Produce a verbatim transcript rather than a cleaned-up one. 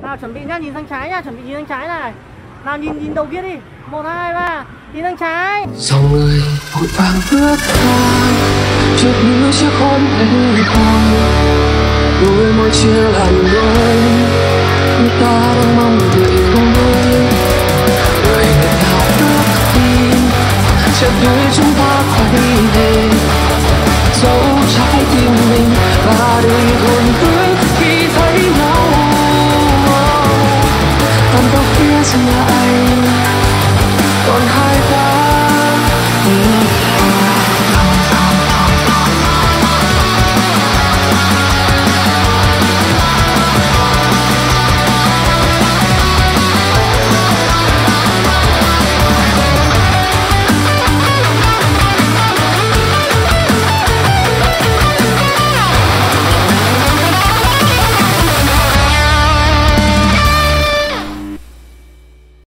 Nào chuẩn bị nhá, nhìn sang trái nhá, chuẩn bị nhìn sang trái này. Nào nhìn nhìn đầu kia đi. Một hai ba, nhìn sang trái. Dòng người vội vàng bước qua, chợt nhớ chiếc hôn em còn đôi môi chia làm đôi, người ta đang mong đợi không đôi. Đời ngày nào bước đi, chợt đôi chúng ta quay về, dẫu trái tim mình và đời hồn vững khi thấy nhau. Còn đâu phía xa ai